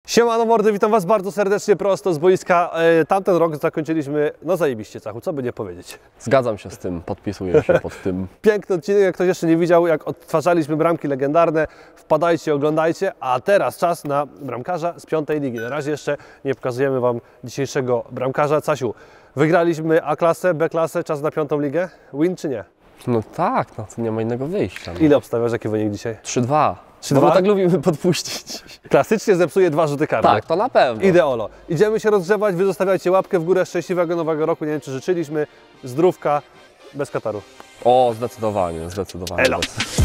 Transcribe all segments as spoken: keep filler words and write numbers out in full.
Siemano mordy, witam Was bardzo serdecznie prosto z boiska. E, tamten rok zakończyliśmy, no zajebiście, Cachu, co by nie powiedzieć. Zgadzam się z tym, podpisuję się pod tym. Piękny odcinek, jak ktoś jeszcze nie widział, jak odtwarzaliśmy bramki legendarne, wpadajcie, oglądajcie, a teraz czas na bramkarza z piątej ligi. Na razie jeszcze nie pokazujemy Wam dzisiejszego bramkarza. Casiu, wygraliśmy A-klasę, B-klasę, czas na piątą ligę, win czy nie? No tak, no to nie ma innego wyjścia. No. Ile obstawiasz, jaki wynik dzisiaj? trzy dwa. trzy No dwa? bo tak lubimy podpuścić. Klasycznie zepsuje dwa rzuty karne. Tak, to na pewno. Ideolo. Idziemy się rozgrzewać, Wy zostawiajcie łapkę w górę, szczęśliwego nowego roku, nie wiem czy życzyliśmy, zdrówka, bez Kataru. O, zdecydowanie, zdecydowanie. Elo.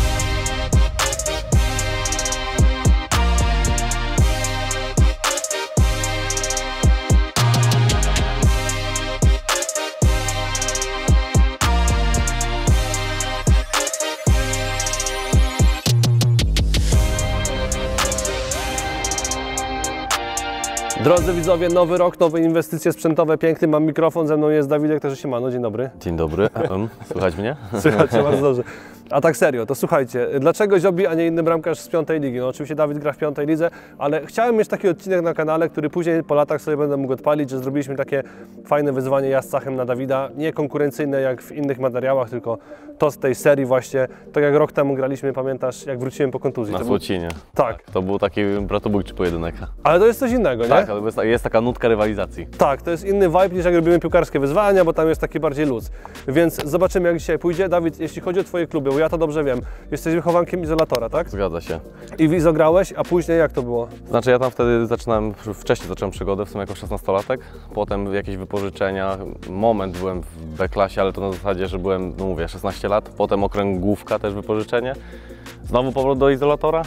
Drodzy widzowie, nowy rok, nowe inwestycje sprzętowe, piękny, mam mikrofon, ze mną jest Dawidek, także siemano, dzień dobry. Dzień dobry, słychać mnie? Słychać się bardzo dobrze. A tak serio, to słuchajcie, dlaczego Ziobi, a nie inny bramkarz z piątej ligi? No oczywiście Dawid gra w piątej lidze, ale chciałem mieć taki odcinek na kanale, który później po latach sobie będę mógł odpalić, że zrobiliśmy takie fajne wyzwanie ja z Cachem na Dawida, nie konkurencyjne jak w innych materiałach, tylko to z tej serii właśnie, tak jak rok temu graliśmy, pamiętasz, jak wróciłem po kontuzji. Na To Słocinie. był... Tak. To był taki bratobójczy pojedynek. Ale to jest coś innego, nie? Tak, ale jest, jest taka nutka rywalizacji. Tak, to jest inny vibe niż jak robimy piłkarskie wyzwania, bo tam jest taki bardziej luz. Więc zobaczymy jak dzisiaj pójdzie. Dawid, jeśli chodzi o Twoje kluby, bo ja to dobrze wiem, jesteś wychowankiem Izolatora, tak? Zgadza się. I w Izo grałeś, a później jak to było? Znaczy ja tam wtedy zaczynałem, wcześniej zacząłem przygodę, w sumie jako szesnastolatek. Potem jakieś wypożyczenia, moment byłem w B-klasie, ale to na zasadzie, że byłem, no mówię, szesnaście lat. Potem okręgówka, też wypożyczenie. Znowu powrót do Izolatora.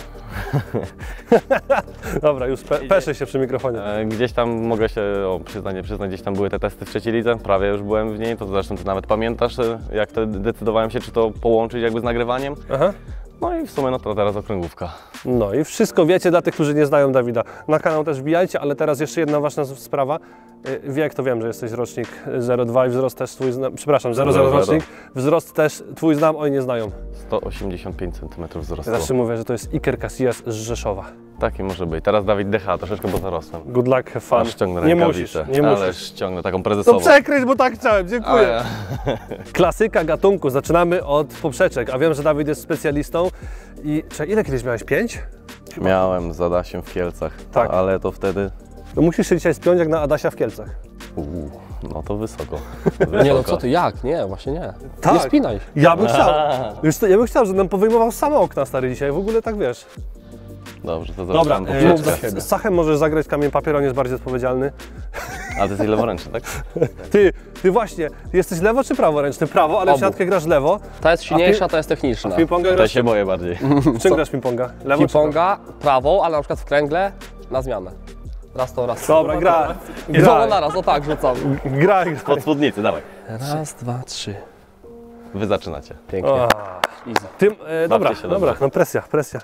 Dobra, już pe peszę się przy mikrofonie. E, Gdzieś tam mogę się, o przyznanie, przyznać, gdzieś tam były te testy w trzeciej lidze, prawie już byłem w niej, to zresztą ty nawet pamiętasz, e, jak wtedy decydowałem się, czy to połączyć jakby z nagrywaniem. Aha. No i w sumie no to teraz okręgówka. No i wszystko wiecie dla tych, którzy nie znają Dawida. Na kanał też wbijajcie, ale teraz jeszcze jedna ważna sprawa. Yy, Wiek to wiem, że jesteś rocznik zero dwa i wzrost też twój znam. Przepraszam, zero zero rocznik. Wzrost też twój znam, oj nie znają. sto osiemdziesiąt pięć centymetrów wzrostu. Ja zawsze mówię, że to jest Iker Casillas z Rzeszowa. Taki może być. Teraz Dawid D H, troszeczkę bo zarosłem. Good luck, have fun. Aż ściągnę Nie rękawicę. musisz, nie Ale musisz. ściągnę taką To prezesową. przekryć, bo tak chciałem, dziękuję. A ja. Klasyka gatunku, zaczynamy od poprzeczek, a wiem, że Dawid jest specjalistą. I czy, ile kiedyś miałeś? Pięć? Miałem z Adasiem w Kielcach, Tak. ale to wtedy... No musisz się dzisiaj spiąć jak na Adasia w Kielcach. Uu, no to wysoko. Nie no co ty, jak? Nie, właśnie nie. Tak. Nie spinaj. Ja bym chciał. Wiesz co, ja bym chciał, żeby nam powyjmował same okna stary dzisiaj, w ogóle tak wiesz. Dobrze, to Dobra, zaczynam e, poprzeczkę. z Sachem możesz zagrać kamień papier, on jest bardziej odpowiedzialny. A ty jesteś leworęczny, tak? Ty, ty właśnie, ty jesteś lewo czy praworęczny? Prawo, ale w Obu. siatkę grasz lewo. Ta jest silniejsza, ta jest techniczna. W ping-ponga To grasz... się boję bardziej. W czym grasz ping-ponga? Lewo czy prawo? Ping-ponga prawą, ale na przykład w kręgle na zmianę. Raz to, raz to. Dobra, gra. I znowu Graj, naraz, o tak rzucam. graj. graj. Pod spódnicy, dawaj. Raz, dwa, trzy. Wy zaczynacie. Pięknie. O, Easy. Tym, e, dobra, się dobra, dobrze. no presja, presja.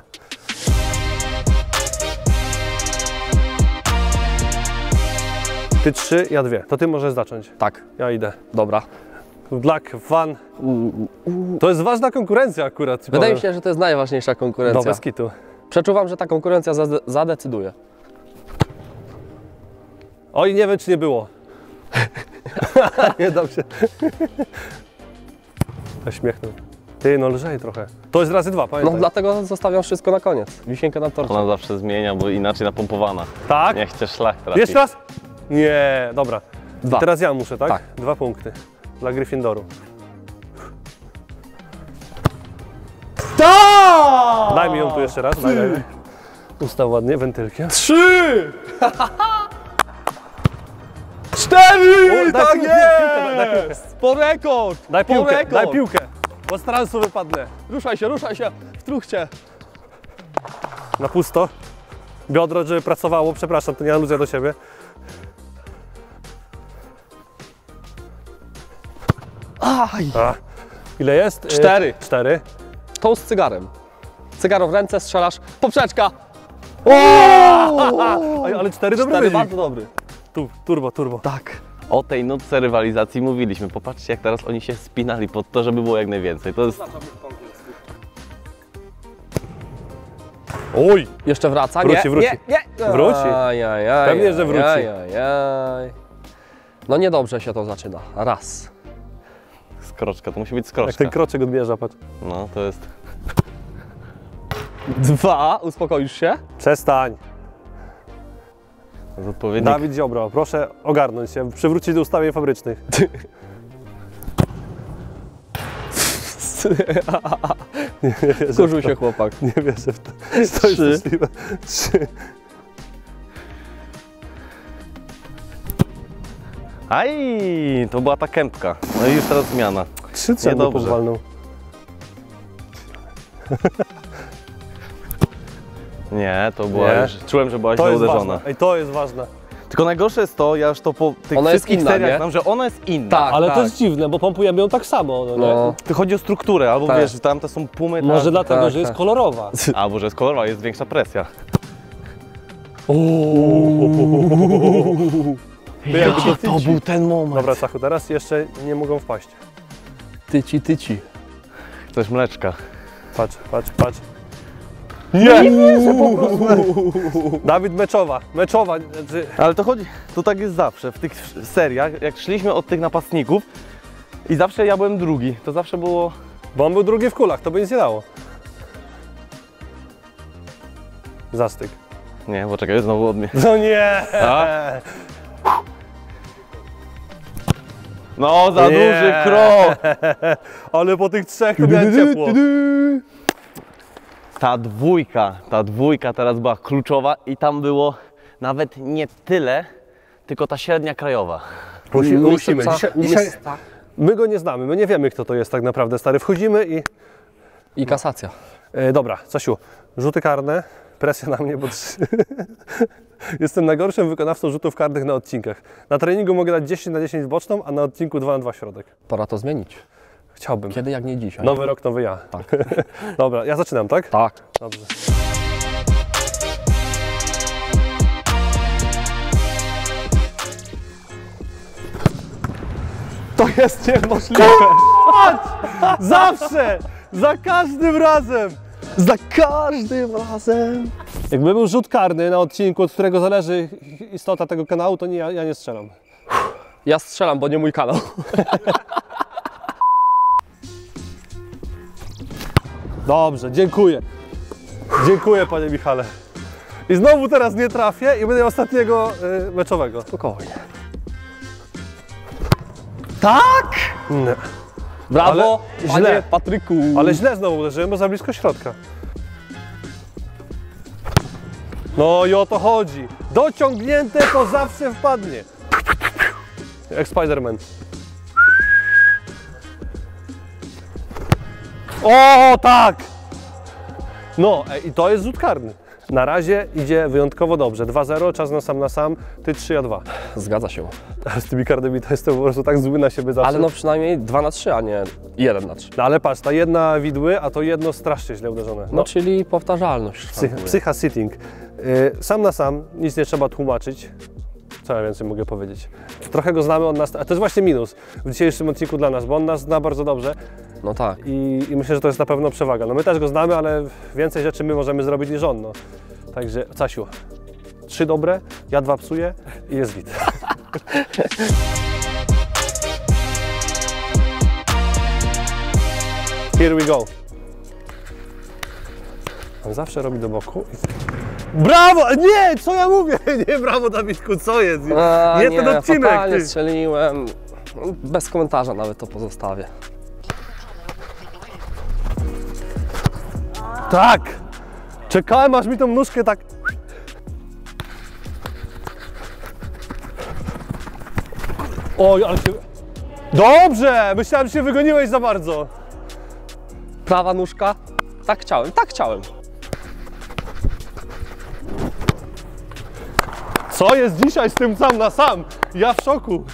Ty trzy, ja dwie. To ty możesz zacząć. Tak, Ja idę. dobra. Good luck, fun. To jest ważna konkurencja akurat. ci Wydaje powiem. mi się, że to jest najważniejsza No konkurencja. bez kitu. Przeczuwam, że ta konkurencja zade- zadecyduje. Oj, nie wiem czy nie było. Nie dam się. Śmiechnął. Ty, no lżej trochę. To jest razy dwa, No pamiętaj. dlatego zostawiam wszystko na koniec. Wisienkę na torcie. Ona zawsze zmienia, bo inaczej napompowana. Tak? Niech cię szlak trafi. Jeszcze raz? Nie, dobra. Dwa. Teraz ja muszę, tak? Tak. Dwa punkty dla Gryffindoru. Tak! Daj mi ją tu jeszcze raz. Daj, daj, daj. Ustaw ładnie wentylkiem. Trzy! Cztery! O, daj Tak piłkę, piłkę, daj piłkę. jest! Po rekord! Daj Po piłkę, rekord! daj piłkę. Bo z transu wypadnę. Ruszaj się, ruszaj się! W truchcie! Na pusto. Biodro, żeby pracowało. Przepraszam, to nie aluzja do siebie. Aj! A. Ile jest? Cztery. Y, Cztery. To z cygarem. Cygaro w ręce, strzelasz, poprzeczka! Ej, ale cztery dobry Cztery wynik. bardzo dobry. Tu, turbo, turbo. Tak. O tej nutce rywalizacji mówiliśmy. Popatrzcie, jak teraz oni się spinali pod to, żeby było jak najwięcej. To jest... Oj! Jeszcze wraca? Wróci, nie, wróci. Nie, nie. Wróci. Ajajaj, Pewnie, że wróci. ajajaj. No niedobrze się to zaczyna. Raz. Skroczka, to musi być Jak skroczka. ten kroczek odbierza, patrz. No, to jest... Dwa. Uspokoisz się? Przestań. to jest odpowiednik. Dawid Ziobro, proszę ogarnąć się, przywrócić do ustawień fabrycznych. Nie wierzę w Kurzył to. się chłopak. Nie wierzę w to. To jest Trzy. możliwe. Trzy. Aj, to była ta kępka. No i już teraz zmiana. Trzy ceny Niedobrze. powalną. Nie, to była Nie. już... Czułem, że była To źle jest uderzona. ważne. Ej, to jest ważne. Tylko najgorsze jest to, ja już to po tych Ona jest wszystkich inna, seriach nie? znam, że ona jest inna. Tak. Ale to jest dziwne, bo pompujemy ją tak samo. No, nie? No. To chodzi o strukturę, albo Tak. wiesz, tam to są pumy, tam... Może dlatego, tak, że jest tak. kolorowa. Albo że jest kolorowa, jest większa presja. Jakby to- to był ten moment. Dobra, Sachu, teraz jeszcze nie mogą wpaść. Tyci, tyci. Chcesz mleczka. Patrz, patrz, patrz. Nie! Nie po prostu. Dawid meczowa, meczowa. Znaczy, Ale to chodzi, to tak jest zawsze w tych seriach, jak szliśmy od tych napastników i zawsze ja byłem drugi, to zawsze było... bo on był drugi w kulach, to by nic nie dało. Zastyk. Nie, poczekaj, znowu od mnie. No nie! A? No, za Nie. duży krok! Ale po tych trzech to miałem ciepło. Ta dwójka, ta dwójka teraz była kluczowa i tam było nawet nie tyle, tylko ta średnia krajowa. Musi, Miejsce musimy. psa- Dzisiaj, dzisiaj, miejsca. my go nie znamy, my nie wiemy, kto to jest tak naprawdę, stary. Wchodzimy i... I kasacja. E, dobra, Casiu, rzuty karne, presja na mnie, bo trzy... Jestem najgorszym wykonawcą rzutów karnych na odcinkach. Na treningu mogę dać dziesięć na dziesięć w boczną, a na odcinku dwa na dwa środek. Pora to zmienić. Chciałbym. Kiedy jak nie dzisiaj. Nowy rok, nowy ja. Tak. Dobra, ja zaczynam, tak? Tak. Dobrze. To jest niemożliwe. Zawsze! Za każdym razem! Za każdym razem. Jakby był rzut karny na odcinku, od którego zależy istota tego kanału, to nie, ja, ja nie strzelam. Ja strzelam, bo nie mój kanał. Dobrze, dziękuję. Dziękuję, panie Michale. I znowu teraz nie trafię i będę miał ostatniego y, meczowego. Spokojnie. Tak? Nie. Brawo, Ale panie źle. Patryku. Ale źle znowu uderzyłem, bo za blisko środka. No i o to chodzi. Dociągnięte to zawsze wpadnie. Jak Spider-Man. O, tak! No, ej, i to jest rzut karny. Na razie idzie wyjątkowo dobrze. dwa zero, czas na sam na sam, ty trzy, ja dwa. Zgadza się. A z tymi karnymi to jestem po prostu tak zły na siebie zawsze. Ale no przynajmniej dwa na trzy, a nie jeden na trzy. No ale patrz, ta jedna widły, a to jedno strasznie źle uderzone. No, czyli powtarzalność. Psy, psycha sitting. Yy, sam na sam, nic nie trzeba tłumaczyć. Co ja więcej mogę powiedzieć? Trochę go znamy od nas, a to jest właśnie minus w dzisiejszym odcinku dla nas, bo on nas zna bardzo dobrze No tak. i, i myślę, że to jest na pewno przewaga. No my też go znamy, ale więcej rzeczy my możemy zrobić niż on. No. Także, Casiu, trzy dobre, ja dwa psuję i jest git. Here we go. On zawsze robi do boku. I... Brawo! Nie! Co ja mówię? Nie, brawo, Dawidku, co jest? A, nie, ten odcinek, fatalnie ty. strzeliłem. Bez komentarza nawet to pozostawię. Tak! Czekałem, aż mi tą nóżkę tak... Oj, ale się... Dobrze! Myślałem, że się wygoniłeś za bardzo. Prawa nóżka. Tak chciałem, tak chciałem. Co jest dzisiaj z tym sam na sam? Ja w szoku.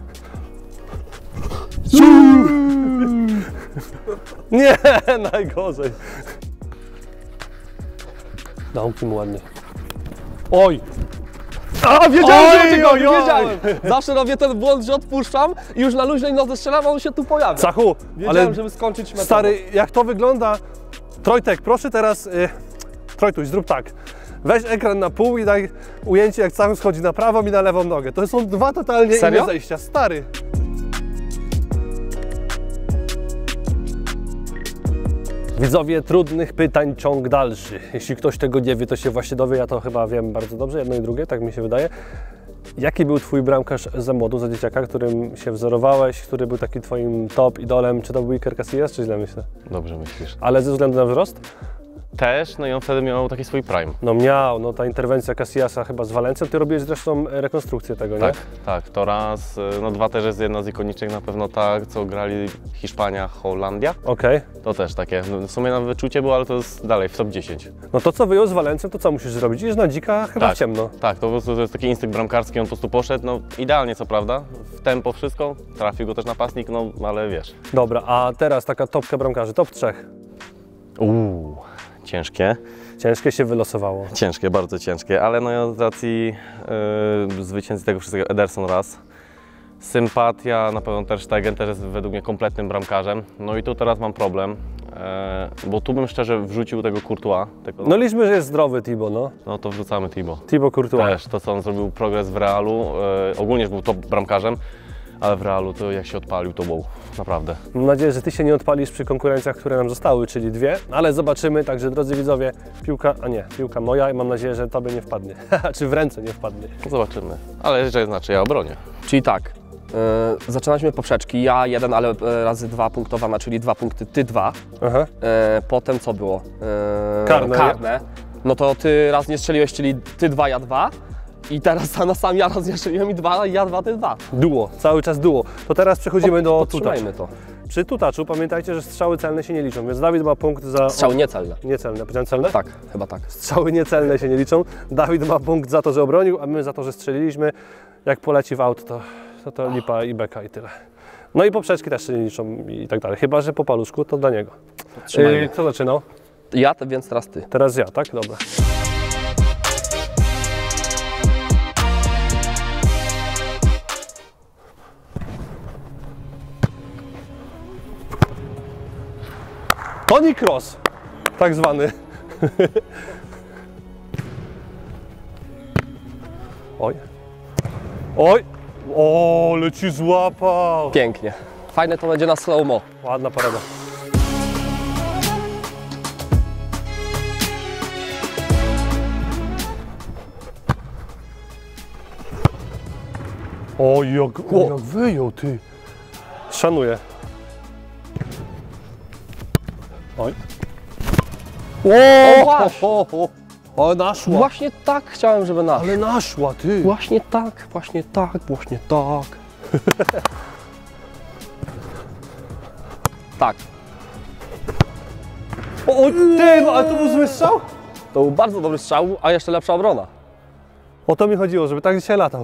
Nie, najgorzej. Dałki mu ładnie. Oj! A, wiedziałem, że będzie oj, gol! wiedziałem. Zawsze robię ten błąd, że odpuszczam i już na luźnej nodze strzelam, a on się tu pojawia. Sachu, Wiedziałem, ale żeby skończyć mecz. stary, jak to wygląda? Trojtek, proszę teraz y, Trojtuś, zrób tak. Weź ekran na pół i daj ujęcie, jak cały schodzi na prawą i na lewą nogę. To są dwa totalnie Serio? inne zejścia. Stary. Widzowie, trudnych pytań ciąg dalszy. Jeśli ktoś tego nie wie, to się właśnie dowie. Ja to chyba wiem bardzo dobrze, jedno i drugie, tak mi się wydaje. Jaki był twój bramkarz za młodu, za dzieciaka, którym się wzorowałeś, który był taki twoim top idolem? Czy to był Iker Casillas, czy źle myślę? Dobrze myślisz. Ale ze względu na wzrost? Też, no i on wtedy miał taki swój prime. No miał, no ta interwencja Casillasa chyba z Walencją. Ty robiłeś zresztą rekonstrukcję tego, nie? Tak, tak, to raz. No dwa też jest jedna z ikonicznych na pewno tak, co grali Hiszpania, Holandia. Okej. Okay. To też takie, no w sumie na wyczucie było, ale to jest dalej w top dziesięć. No to co wyjął z Walencją, to co musisz zrobić? Idziesz na dzika, chyba Tak, w ciemno. Tak, to po prostu to jest taki instynkt bramkarski, on po prostu poszedł, no idealnie co prawda, w tempo wszystko, trafił go też napastnik, no ale wiesz. Dobra, a teraz taka topka bramkarzy, top trzech. Uuu, ciężkie. Ciężkie się wylosowało. Ciężkie, bardzo ciężkie, ale no z racji yy, zwycięzcy tego wszystkiego Ederson raz. Sympatia, na pewno Ter Stegen też jest według mnie kompletnym bramkarzem. No i tu teraz mam problem, yy, bo tu bym szczerze wrzucił tego Courtois. Tego, No liczmy, że jest zdrowy Thibaut, no. no to wrzucamy Thibaut. Thibaut Courtois. Też to, co on zrobił progres w Realu, yy, ogólnie był top bramkarzem, ale w Realu to jak się odpalił, to wow, naprawdę. Mam nadzieję, że ty się nie odpalisz przy konkurencjach, które nam zostały, czyli dwie, ale zobaczymy. Także drodzy widzowie, piłka, a nie, piłka moja i mam nadzieję, że tobie nie wpadnie. Czy w ręce nie wpadnie. Zobaczymy, ale jeszcze znaczy ja obronię. Czyli tak, yy, zaczynaliśmy poprzeczki, ja jeden, ale yy, razy dwa punktowana, czyli dwa punkty, ty dwa. Aha. Yy, potem co było? Yy, Karne. Karne. No to ty raz nie strzeliłeś, czyli ty dwa, ja dwa. I teraz na sam ja raz nie strzeliłem i dwa, ja dwa, ty dwa. Duo, cały czas duo. To teraz przechodzimy do tutaczu. Podtrzymajmy to. Przy tutaczu pamiętajcie, że strzały celne się nie liczą, więc Dawid ma punkt za... Strzały niecelne. Niecelne, powiedziałem celne? Tak, chyba tak. Strzały niecelne się nie liczą. Dawid ma punkt za to, że obronił, a my za to, że strzeliliśmy. Jak poleci w aut, to, to, to lipa i beka i tyle. No i poprzeczki też się nie liczą i tak dalej. Chyba że po paluszku, to dla niego. Trzymajmy. Yy, kto zaczynał? Ja, więc teraz ty. Teraz ja, tak? Dobra. Toni Kroos, tak zwany. Oj. Oj. O, leci złapał. Pięknie. Fajne to będzie na slow-mo. Ładna parada. Oj, jak, o, jak wyjął, ty. Szanuję. Oj. O, właśnie. o, o, o, naszła. Właśnie tak chciałem, żeby nasz. Ale naszła, ty. Właśnie tak, właśnie tak, właśnie tak. Tak. O, o ty, no, ale to był zły strzał? To był bardzo dobry strzał, a jeszcze lepsza obrona. O to mi chodziło, żeby tak dzisiaj latał.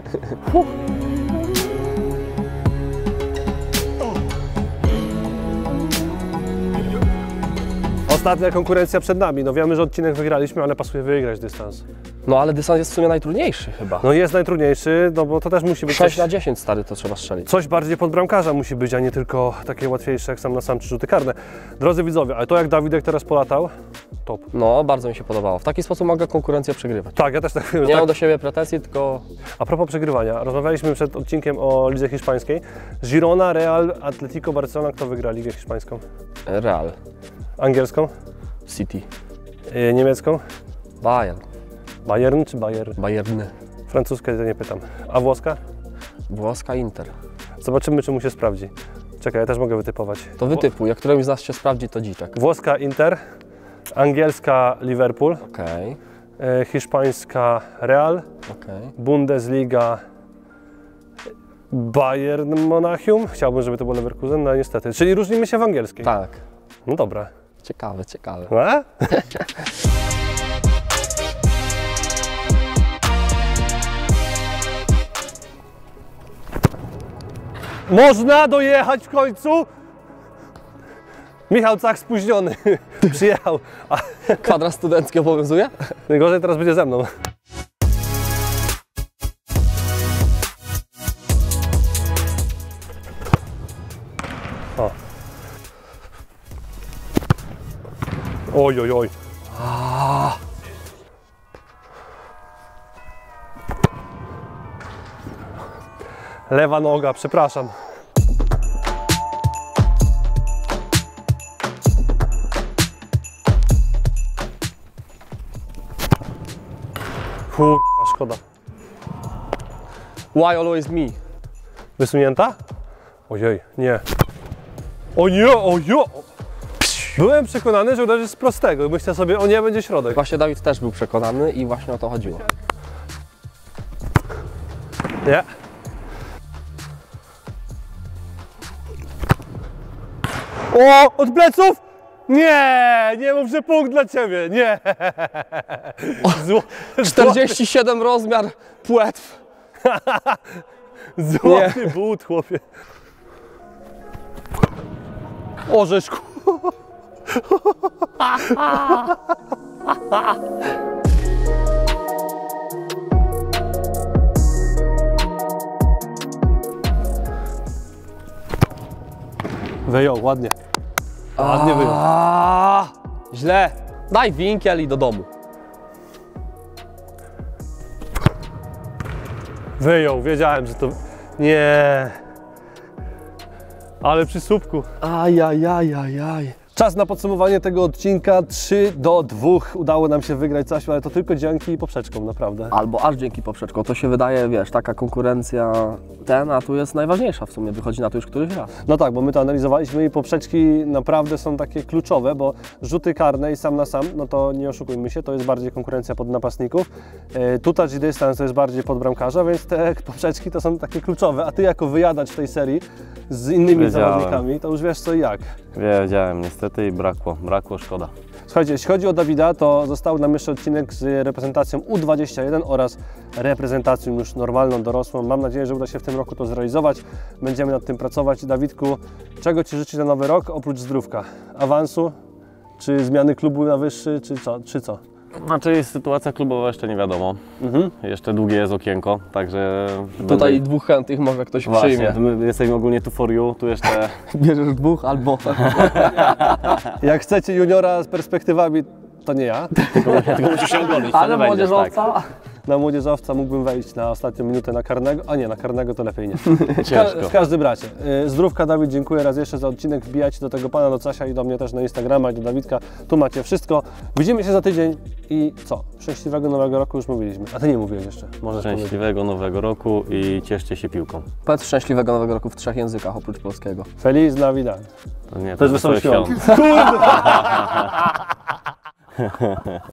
Ostatnia konkurencja przed nami. No wiemy, że odcinek wygraliśmy, ale pasuje wygrać dystans. No ale dystans jest w sumie najtrudniejszy chyba. No jest najtrudniejszy, no bo to też musi być sześć coś, na dziesięć stary to trzeba strzelić. coś bardziej pod bramkarza musi być, a nie tylko takie łatwiejsze jak sam na sam czy rzuty karne. Drodzy widzowie, ale to jak Dawidek teraz polatał, top. No, bardzo mi się podobało. W taki sposób mogę konkurencję przegrywać. Tak, ja też tak wiem. Nie że mam tak. do siebie pretensji, tylko A propos przegrywania, rozmawialiśmy przed odcinkiem o lidze hiszpańskiej. Girona, Real, Atletico, Barcelona, kto wygra ligę hiszpańską? Real, Angielską? City, Yy, niemiecką? Bayern, Bayern czy Bayern? Bayerny, Francuskę to nie pytam. A włoska? włoska Inter. Zobaczymy, czy mu się sprawdzi. Czekaj, ja też mogę wytypować. To wytypuj, jak któremuś z nas się sprawdzi, to dziczek. Włoska Inter, angielska Liverpool, Okej, yy, hiszpańska Real, okej. Bundesliga Bayern Monachium. Chciałbym, żeby to był Leverkusen, no niestety. Czyli różnimy się w angielskiej. Tak. No dobra. Ciekawe, ciekawe. A? Można dojechać w końcu? Michał Cach spóźniony. Przyjechał. A Kwadrat studencki obowiązuje? najgorzej teraz będzie ze mną. O. Oj, oj, oj. Lewa noga, przepraszam. Kurwa, szkoda. Why always me? Wysunięta? Ojej, nie. O nie, o jo! Byłem przekonany, że uderzysz z prostego. Myślę sobie, o nie, będzie środek. Właśnie Dawid też był przekonany i właśnie o to chodziło. Nie. O, od pleców? Nie, nie mów, że punkt dla ciebie, nie. Zło, czterdzieści siedem rozmiar płetw. Złoty but, chłopie. Orzeszku. Wyjął, ładnie. Ładnie wyjął. Aaaa, źle. Daj winkiel i do domu. Wyjął, wiedziałem, że to... Nie. Ale przy słupku. Ajajajajaj. Czas na podsumowanie tego odcinka. trzy do dwóch udało nam się wygrać coś, ale to tylko dzięki poprzeczkom, naprawdę. Albo aż dzięki poprzeczkom. To się wydaje, wiesz, taka konkurencja ten, a tu jest najważniejsza w sumie. Wychodzi na to już któryś raz. No tak, bo my to analizowaliśmy i poprzeczki naprawdę są takie kluczowe, bo rzuty karne i sam na sam, no to nie oszukujmy się, to jest bardziej konkurencja pod napastników. E, tu touch i dystans to jest bardziej pod bramkarza, więc te poprzeczki to są takie kluczowe, a ty jako wyjadacz w tej serii z innymi Wiedziałem. zawodnikami, to już wiesz co i jak. Wiedziałem, niestety i brakło, brakło, szkoda. Słuchajcie, jeśli chodzi o Dawida, to został nam jeszcze odcinek z reprezentacją U dwadzieścia jeden oraz reprezentacją już normalną, dorosłą. Mam nadzieję, że uda się w tym roku to zrealizować. Będziemy nad tym pracować. Dawidku, czego Ci życzyć na nowy rok, oprócz zdrówka? Awansu? Czy zmiany klubu na wyższy, czy co? Czy co? Znaczy jest sytuacja klubowa jeszcze nie wiadomo. Mhm. Jeszcze długie jest okienko, także... Tutaj będę... dwóch chętnych może ktoś Właśnie, przyjmie. my jesteśmy ogólnie tu for you, tu jeszcze... Bierzesz dwóch albo... Jak chcecie juniora z perspektywami, to nie ja. Tylko musisz się ogolić, Ale wtedy będziesz, młodzieżowca? Na młodzieżowca mógłbym wejść na ostatnią minutę na karnego, a nie, na karnego to lepiej nie. tak. W, ka Ciężko. w każdym razie. Y, Zdrówka, Dawid, dziękuję raz jeszcze za odcinek. Wbijajcie do tego pana, do Casia i do mnie też na Instagrama i do Dawidka. Tu macie wszystko. Widzimy się za tydzień i co? Szczęśliwego nowego roku już mówiliśmy. A ty nie mówiłeś jeszcze. Możesz powiedzieć. Szczęśliwego nowego roku i cieszcie się piłką. Powiedz szczęśliwego nowego roku w trzech językach oprócz polskiego. Feliz Navidad. To nie, To jest wesołe wesoły świąt. świąt. Kurde!